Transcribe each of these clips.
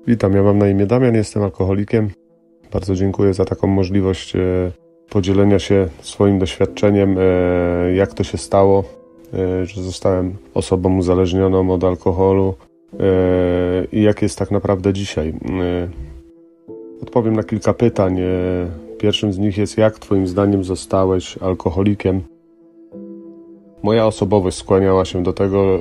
Witam, ja mam na imię Damian, jestem alkoholikiem. Bardzo dziękuję za taką możliwość podzielenia się swoim doświadczeniem, jak to się stało, że zostałem osobą uzależnioną od alkoholu i jak jest tak naprawdę dzisiaj. Odpowiem na kilka pytań. Pierwszym z nich jest, jak twoim zdaniem zostałeś alkoholikiem? Moja osobowość skłaniała się do tego,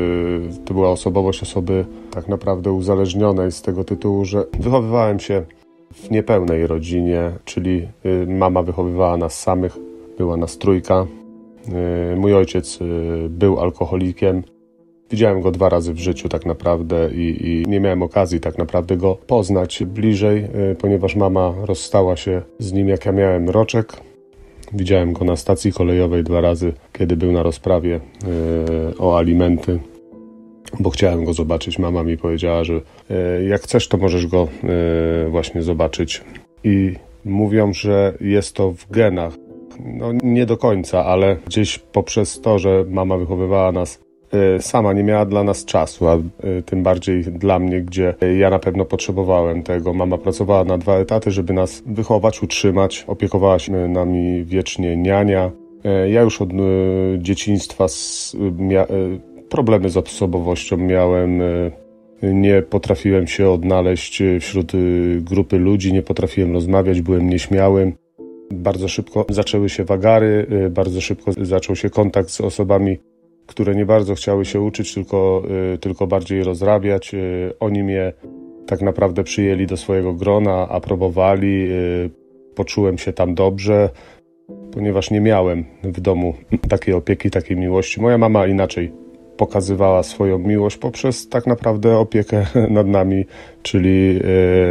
to była osobowość osoby tak naprawdę uzależnionej z tego tytułu, że wychowywałem się w niepełnej rodzinie, czyli mama wychowywała nas samych, była nas trójka. Mój ojciec był alkoholikiem. Widziałem go 2 razy w życiu tak naprawdę i nie miałem okazji tak naprawdę go poznać bliżej, ponieważ mama rozstała się z nim, jak ja miałem roczek. Widziałem go na stacji kolejowej 2 razy, kiedy był na rozprawie o alimenty, bo chciałem go zobaczyć. Mama mi powiedziała, że jak chcesz, to możesz go właśnie zobaczyć. I mówią, że jest to w genach. No nie do końca, ale gdzieś poprzez to, że mama wychowywała nas sama, nie miała dla nas czasu, a tym bardziej dla mnie, gdzie ja na pewno potrzebowałem tego. Mama pracowała na 2 etaty, żeby nas wychować, utrzymać. Opiekowała się nami wiecznie niania. Ja już od dzieciństwa problemy z osobowością miałem. Nie potrafiłem się odnaleźć wśród grupy ludzi, nie potrafiłem rozmawiać, byłem nieśmiałym. Bardzo szybko zaczęły się wagary, bardzo szybko zaczął się kontakt z osobami, które nie bardzo chciały się uczyć, tylko bardziej rozrabiać. Oni mnie tak naprawdę przyjęli do swojego grona, aprobowali. Poczułem się tam dobrze, ponieważ nie miałem w domu takiej opieki, takiej miłości. Moja mama inaczej pokazywała swoją miłość poprzez tak naprawdę opiekę nad nami, czyli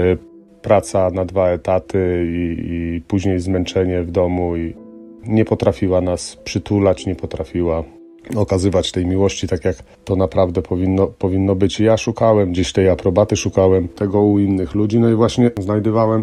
praca na 2 etaty i później zmęczenie w domu. I nie potrafiła nas przytulać, nie potrafiła okazywać tej miłości tak, jak to naprawdę powinno być. I ja szukałem gdzieś tej aprobaty, szukałem tego u innych ludzi, no i właśnie znajdowałem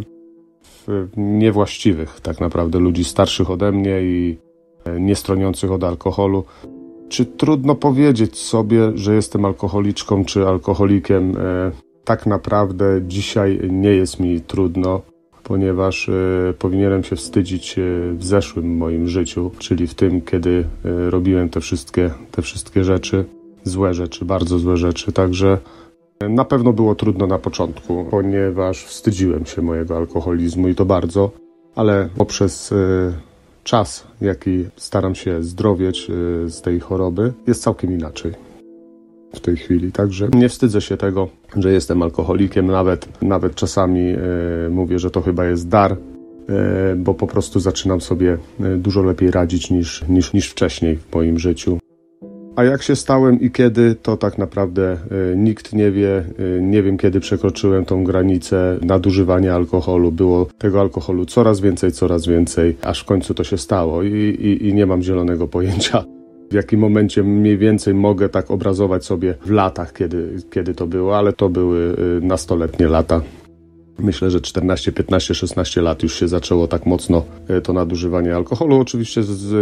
w niewłaściwych tak naprawdę ludzi starszych ode mnie i niestroniących od alkoholu. Czy trudno powiedzieć sobie, że jestem alkoholiczką czy alkoholikiem? Tak naprawdę dzisiaj nie jest mi trudno, ponieważ powinienem się wstydzić w zeszłym moim życiu, czyli w tym, kiedy robiłem te wszystkie rzeczy, złe rzeczy, bardzo złe rzeczy. Także na pewno było trudno na początku, ponieważ wstydziłem się mojego alkoholizmu i to bardzo, ale poprzez czas, jaki staram się zdrowieć z tej choroby, jest całkiem inaczej w tej chwili. Także nie wstydzę się tego, że jestem alkoholikiem. Nawet czasami mówię, że to chyba jest dar, bo po prostu zaczynam sobie dużo lepiej radzić niż wcześniej w moim życiu. A jak się stałem i kiedy, to tak naprawdę nikt nie wie. Nie wiem, kiedy przekroczyłem tą granicę nadużywania alkoholu. Było tego alkoholu coraz więcej, aż w końcu to się stało i nie mam zielonego pojęcia, w jakim momencie mniej więcej mogę tak obrazować sobie w latach, kiedy to było, ale to były nastoletnie lata. Myślę, że 14, 15, 16 lat już się zaczęło tak mocno to nadużywanie alkoholu, oczywiście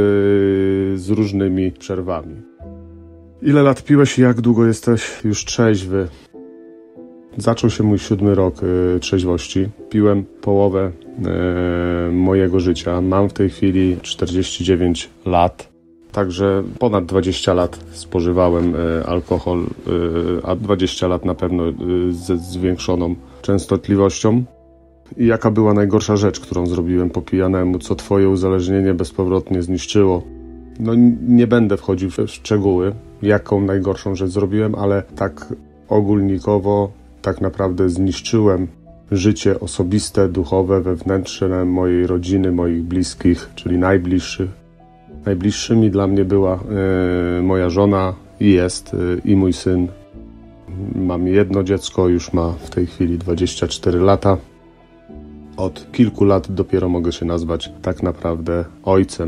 z różnymi przerwami. Ile lat piłeś i jak długo jesteś już trzeźwy? Zaczął się mój 7. rok trzeźwości. Piłem połowę mojego życia. Mam w tej chwili 49 lat. Także ponad 20 lat spożywałem alkohol, a 20 lat na pewno ze zwiększoną częstotliwością. I jaka była najgorsza rzecz, którą zrobiłem po pijanemu, co twoje uzależnienie bezpowrotnie zniszczyło? No nie będę wchodził w szczegóły, jaką najgorszą rzecz zrobiłem, ale tak ogólnikowo tak naprawdę zniszczyłem życie osobiste, duchowe, wewnętrzne mojej rodziny, moich bliskich, czyli najbliższych. Najbliższymi dla mnie była moja żona i jest i mój syn. Mam jedno dziecko, już ma w tej chwili 24 lata. Od kilku lat dopiero mogę się nazwać tak naprawdę ojcem.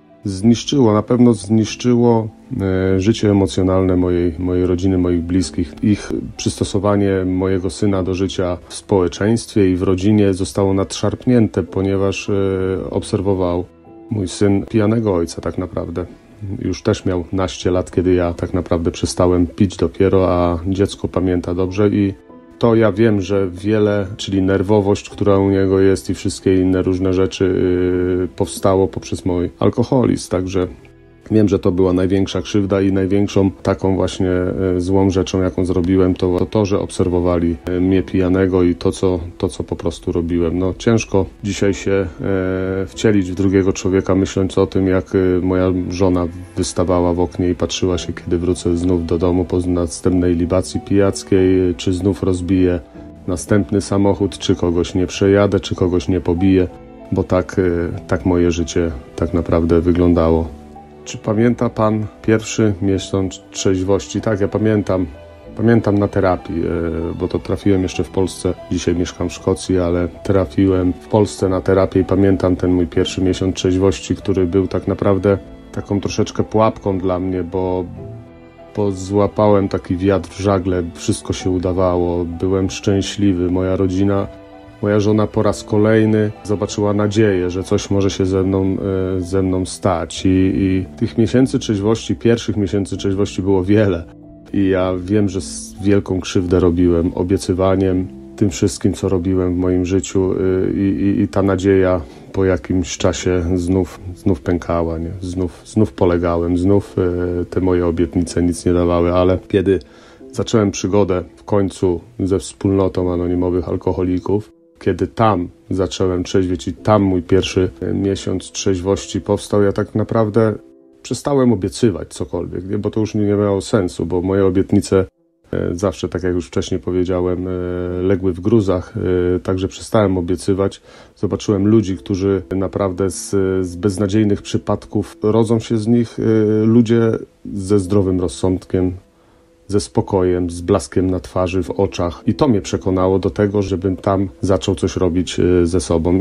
Na pewno zniszczyło życie emocjonalne mojej rodziny, moich bliskich. Ich przystosowanie mojego syna do życia w społeczeństwie i w rodzinie zostało nadszarpnięte, ponieważ obserwował mój syn pijanego ojca tak naprawdę. Już też miał naście lat, kiedy ja tak naprawdę przestałem pić dopiero, a dziecko pamięta dobrze i to ja wiem, że wiele, czyli nerwowość, która u niego jest i wszystkie inne różne rzeczy powstało poprzez mój alkoholizm, także wiem, że to była największa krzywda i największą taką właśnie złą rzeczą, jaką zrobiłem, to, że obserwowali mnie pijanego i to, co po prostu robiłem. No, ciężko dzisiaj się wcielić w drugiego człowieka, myśląc o tym, jak moja żona wystawała w oknie i patrzyła się, kiedy wrócę znów do domu po następnej libacji pijackiej, czy znów rozbiję następny samochód, czy kogoś nie przejadę, czy kogoś nie pobiję, bo tak moje życie tak naprawdę wyglądało. Czy pamięta pan pierwszy miesiąc trzeźwości? Tak, ja pamiętam. Pamiętam na terapii, bo to trafiłem jeszcze w Polsce. Dzisiaj mieszkam w Szkocji, ale trafiłem w Polsce na terapię i pamiętam ten mój pierwszy miesiąc trzeźwości, który był tak naprawdę taką troszeczkę pułapką dla mnie, bo złapałem taki wiatr w żagle, wszystko się udawało, byłem szczęśliwy, moja żona po raz kolejny zobaczyła nadzieję, że coś może się ze mną stać i tych miesięcy trzeźwości, pierwszych miesięcy trzeźwości było wiele i ja wiem, że wielką krzywdę robiłem obiecywaniem, tym wszystkim, co robiłem w moim życiu i ta nadzieja po jakimś czasie znów pękała, nie? Znów polegałem, te moje obietnice nic nie dawały, ale kiedy zacząłem przygodę w końcu ze wspólnotą anonimowych alkoholików, kiedy tam zacząłem trzeźwieć i tam mój pierwszy miesiąc trzeźwości powstał, ja tak naprawdę przestałem obiecywać cokolwiek, nie? Bo to już nie miało sensu, bo moje obietnice zawsze, tak jak już wcześniej powiedziałem, legły w gruzach, także przestałem obiecywać. Zobaczyłem ludzi, którzy naprawdę z beznadziejnych przypadków rodzą się z nich ludzie ze zdrowym rozsądkiem, ze spokojem, z blaskiem na twarzy, w oczach. I to mnie przekonało do tego, żebym tam zaczął coś robić ze sobą.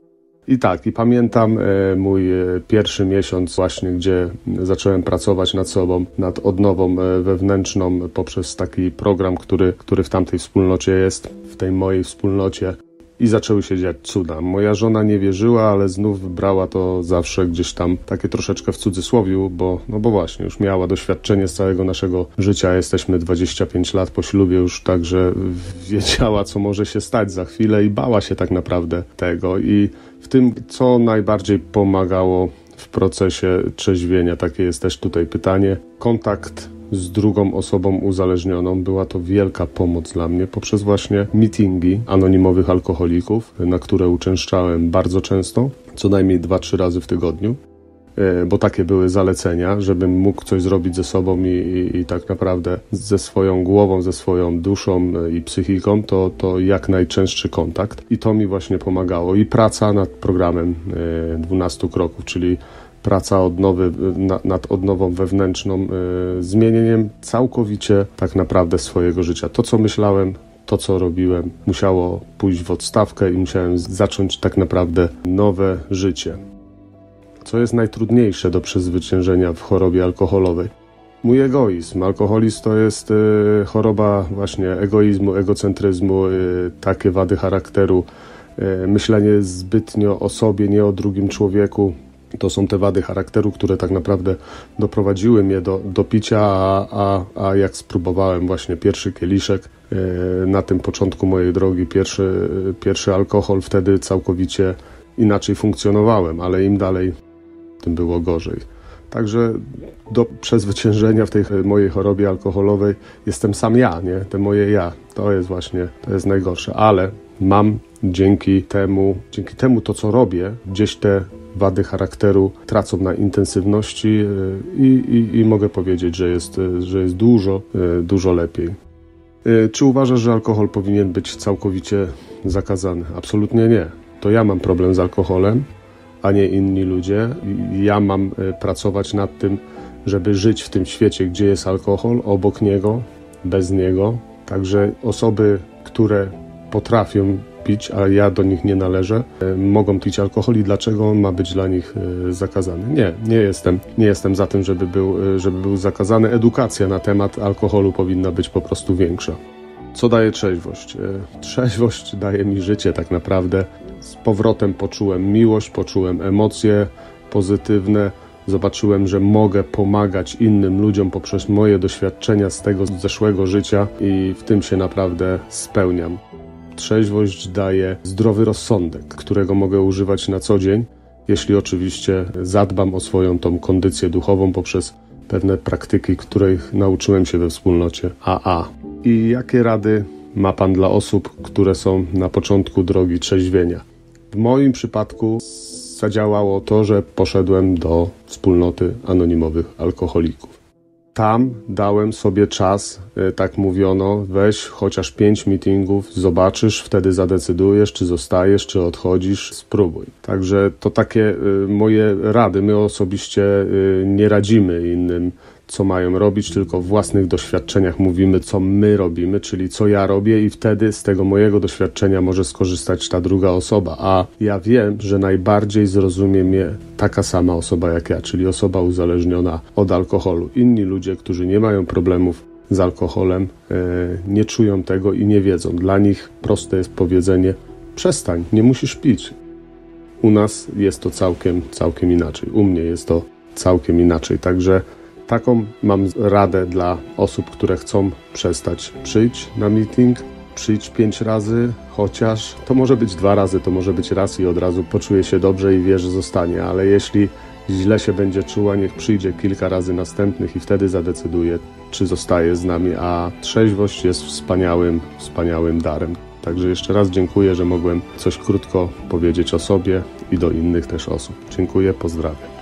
I pamiętam mój pierwszy miesiąc właśnie, gdzie zacząłem pracować nad sobą, nad odnową wewnętrzną poprzez taki program, który w tamtej wspólnocie jest, w tej mojej wspólnocie. I zaczęły się dziać cuda. Moja żona nie wierzyła, ale znów brała to zawsze gdzieś tam takie troszeczkę w cudzysłowiu, bo właśnie już miała doświadczenie z całego naszego życia. Jesteśmy 25 lat po ślubie już, także wiedziała, co może się stać za chwilę i bała się tak naprawdę tego. I w tym, co najbardziej pomagało w procesie trzeźwienia, takie jest też tutaj pytanie, kontakt z drugą osobą uzależnioną. Była to wielka pomoc dla mnie poprzez właśnie meetingi anonimowych alkoholików, na które uczęszczałem bardzo często, co najmniej 2-3 razy w tygodniu, bo takie były zalecenia, żebym mógł coś zrobić ze sobą i tak naprawdę ze swoją głową, ze swoją duszą i psychiką, to jak najczęstszy kontakt. I to mi właśnie pomagało. I praca nad programem 12 kroków, czyli praca nad odnową wewnętrzną, zmienieniem całkowicie tak naprawdę swojego życia. To, co myślałem, to, co robiłem, musiało pójść w odstawkę i musiałem zacząć tak naprawdę nowe życie. Co jest najtrudniejsze do przezwyciężenia w chorobie alkoholowej? Mój egoizm. Alkoholizm to jest choroba właśnie egoizmu, egocentryzmu, takie wady charakteru, myślenie zbytnio o sobie, nie o drugim człowieku. To są te wady charakteru, które tak naprawdę doprowadziły mnie do picia, a jak spróbowałem właśnie pierwszy kieliszek na tym początku mojej drogi, pierwszy alkohol, wtedy całkowicie inaczej funkcjonowałem, ale im dalej, tym było gorzej. Także do przezwyciężenia w tej mojej chorobie alkoholowej jestem sam ja, nie? Te moje ja. To jest najgorsze, ale mam dzięki temu to, co robię, gdzieś te wady charakteru tracą na intensywności i mogę powiedzieć, że jest dużo lepiej. Czy uważasz, że alkohol powinien być całkowicie zakazany? Absolutnie nie. To ja mam problem z alkoholem, a nie inni ludzie. Ja mam pracować nad tym, żeby żyć w tym świecie, gdzie jest alkohol, obok niego, bez niego. Także osoby, które potrafią pić, a ja do nich nie należę, mogą pić alkohol i dlaczego on ma być dla nich zakazany? Nie jestem za tym, żeby był zakazany. Edukacja na temat alkoholu powinna być po prostu większa. Co daje trzeźwość? Trzeźwość daje mi życie tak naprawdę. Z powrotem poczułem miłość, poczułem emocje pozytywne, Zobaczyłem, że mogę pomagać innym ludziom poprzez moje doświadczenia z tego zeszłego życia i w tym się naprawdę spełniam. Trzeźwość daje zdrowy rozsądek, którego mogę używać na co dzień, jeśli oczywiście zadbam o swoją tą kondycję duchową poprzez pewne praktyki, których nauczyłem się we wspólnocie AA. I jakie rady ma Pan dla osób, które są na początku drogi trzeźwienia? W moim przypadku zadziałało to, że poszedłem do wspólnoty anonimowych alkoholików. Tam dałem sobie czas, tak mówiono, weź chociaż 5 meetingów, zobaczysz, wtedy zadecydujesz, czy zostajesz, czy odchodzisz, spróbuj. Także to takie moje rady. My osobiście nie radzimy innym, co mają robić, tylko w własnych doświadczeniach mówimy, co my robimy, czyli co ja robię i wtedy z tego mojego doświadczenia może skorzystać ta druga osoba. A ja wiem, że najbardziej zrozumie mnie taka sama osoba jak ja, czyli osoba uzależniona od alkoholu. Inni ludzie, którzy nie mają problemów z alkoholem, nie czują tego i nie wiedzą. Dla nich proste jest powiedzenie: przestań, nie musisz pić. U nas jest to całkiem inaczej. U mnie jest to całkiem inaczej. Także taką mam radę dla osób, które chcą przestać. Przyjdź na meeting, przyjdź 5 razy, chociaż to może być 2 razy, to może być raz i od razu poczuje się dobrze i wie, że zostanie, ale jeśli źle się będzie czuła, niech przyjdzie kilka razy następnych i wtedy zadecyduje, czy zostaje z nami, a trzeźwość jest wspaniałym darem. Także jeszcze raz dziękuję, że mogłem coś krótko powiedzieć o sobie i do innych też osób. Dziękuję, pozdrawiam.